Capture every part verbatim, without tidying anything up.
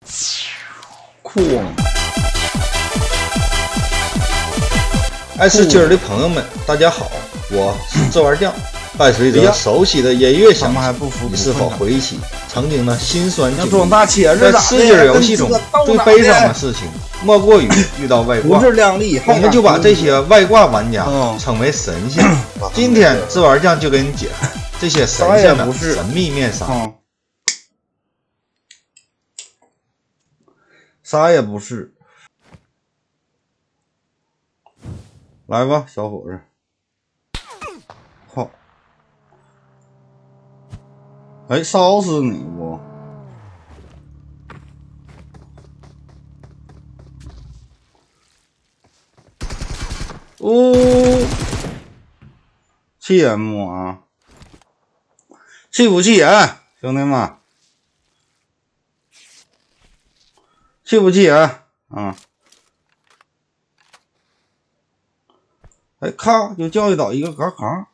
哐！ 爱吃鸡儿的朋友们，大家好，我是这玩酱。伴随着熟悉的音乐响起，你是否回忆起曾经的辛酸经历？在吃鸡儿游戏中，最悲伤的事情莫过于遇到外挂。我们就把这些外挂玩家称为神仙。今天这玩酱就给你解开这些神仙的神秘面纱。 啥也不是。来吧，小伙子！靠！哎，烧死你不？哦，气人不啊？气不气人，兄弟们？气不气人？啊！哎，咔就教育到一个嘎嘎，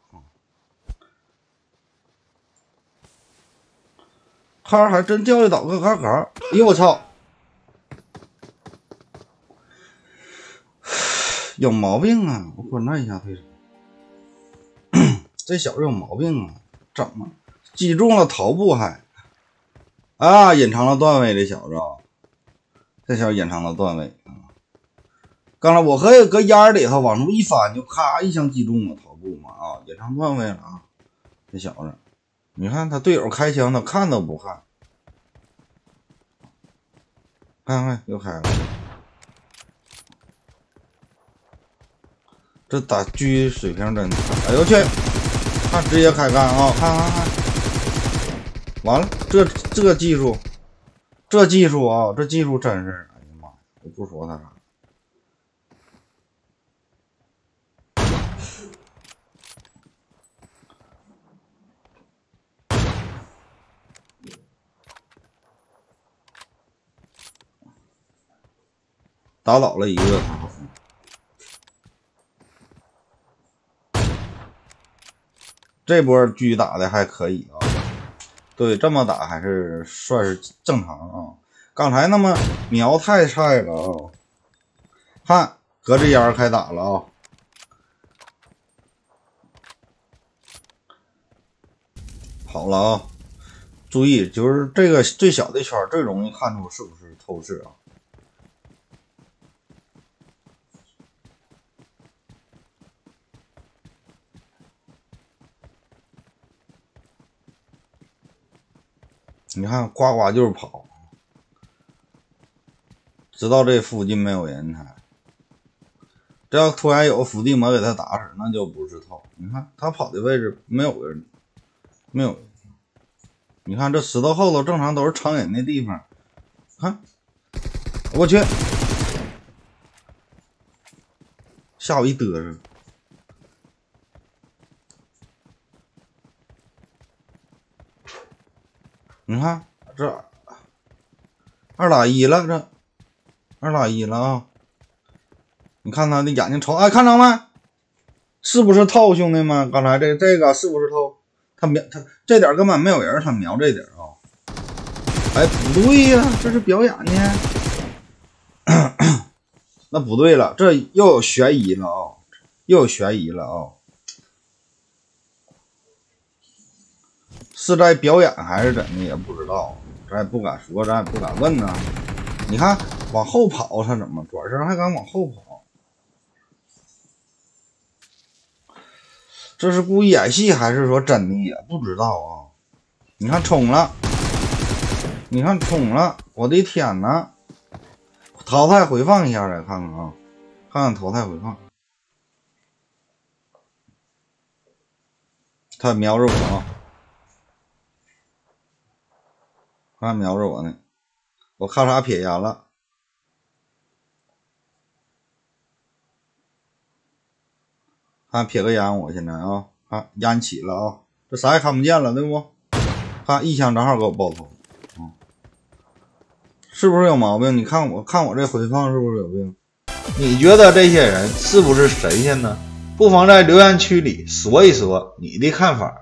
咔还真教育到个嘎嘎！哎呦我操，有毛病啊！我滚他一下退出。这小子有毛病啊！怎么击中了头部还？啊，隐藏了段位这小子啊！这小子隐藏了段位啊！刚才我和搁烟里头往出一翻，就咔一枪击中了头部嘛啊，隐藏段位了啊！这小子，你看他队友开枪，他看都不看，看看又开了。这打狙水平真，哎呦去！他直接开干啊！看看看，完了，这这个技术，这技术啊，这技术真是，哎呀妈呀！我不说他啥。打倒了一个，这波狙打的还可以啊，对，这么打还是算是正常啊。刚才那么瞄太菜了啊！看，隔着烟开打了啊！好了啊，注意，就是这个最小的圈最容易看出是不是透视啊。你看，呱呱就是跑，知道这附近没有人才。这要突然有个伏地魔给他打死，那就不是透。你看他跑的位置没有人，没有人。你看这石头后头正常都是藏人的地方，看，我去，吓我一嘚瑟。你看这二打一了，这二打一了啊！你看他的眼睛瞅，哎，看着没？是不是透，兄弟们？刚才这这个是不是透？他瞄他这点根本没有人，他瞄这点啊！哎，不对呀，这是表演呢。那不对了，这又有悬疑了啊！又有悬疑了啊！是在表演还是怎的也不知道，咱也不敢说，咱也不敢问呢。你看往后跑，他怎么转身还敢往后跑？这是故意演戏还是说真的也不知道啊。你看冲了，你看冲了，我的天哪！淘汰回放一下来看看啊，看看淘汰回放。他瞄着我啊！看瞄着我呢，我咔嚓撇烟了，看撇个烟，我现在啊，看烟起了啊，这啥也看不见了，对不？看一枪正好给我爆头，嗯，是不是有毛病？你看我看我这回放是不是有病？ 你觉得这些人是不是神仙呢？不妨在留言区里说一说你的看法。